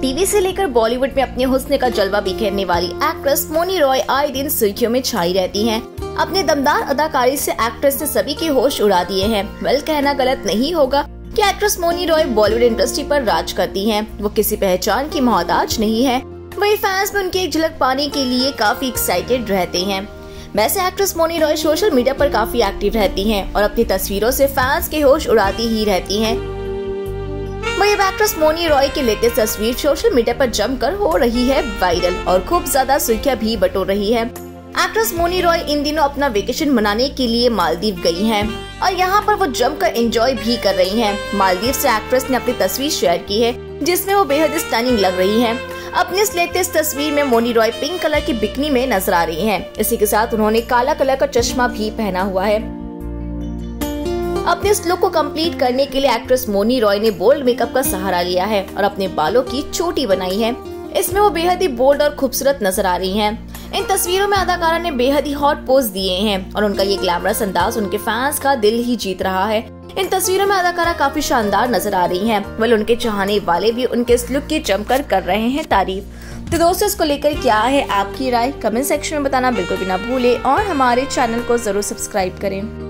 TV से लेकर बॉलीवुड में अपने हुस्न का जलवा बिखेरने वाली एक्ट्रेस मौनी रॉय आए दिन सुर्खियों में छाई रहती हैं। अपने दमदार अदाकारी से एक्ट्रेस ने सभी के होश उड़ा दिए हैं। कहना गलत नहीं होगा कि एक्ट्रेस मौनी रॉय बॉलीवुड इंडस्ट्री पर राज करती हैं। वो किसी पहचान की मोहताज नहीं है। वही फैंस में उनकी एक झलक पाने के लिए काफी एक्साइटेड रहते हैं। वैसे actress Mouni Roy social media पर काफी एक्टिव रहती हैं और अपनी तस्वीरों से फैंस के होश उड़ाती ही रहती हैं। वही अब एक्ट्रेस मौनी रॉय की लेटेस्ट तस्वीर सोशल मीडिया पर जमकर हो रही है वायरल और खूब ज्यादा सुर्खियां भी बटोर रही है। एक्ट्रेस मौनी रॉय इन दिनों अपना वेकेशन मनाने के लिए मालदीव गई हैं और यहाँ पर वो जमकर एंजॉय भी कर रही हैं। मालदीव से एक्ट्रेस ने अपनी तस्वीर शेयर की है जिसमें वो बेहद स्टनिंग लग रही हैं। अपनी इस लेटेस्ट तस्वीर में मौनी रॉय पिंक कलर की बिकनी में नजर आ रही हैं। इसी के साथ उन्होंने काला कलर का चश्मा भी पहना हुआ है। अपने इस लुक को कंप्लीट करने के लिए एक्ट्रेस मौनी रॉय ने बोल्ड मेकअप का सहारा लिया है और अपने बालों की चोटी बनाई है। इसमें वो बेहद ही बोल्ड और खूबसूरत नजर आ रही हैं। इन तस्वीरों में अदाकारा ने बेहद ही हॉट पोज दिए हैं और उनका ये ग्लैमरस अंदाज उनके फैंस का दिल ही जीत रहा है। इन तस्वीरों में अदाकारा काफी शानदार नजर आ रही हैं। उनके चाहने वाले भी उनके इस लुक की जमकर कर रहे हैं तारीफ। तो दोस्तों, इसको लेकर क्या है आपकी राय, कमेंट सेक्शन में बताना बिल्कुल भी ना भूले और हमारे चैनल को जरूर सब्सक्राइब करें।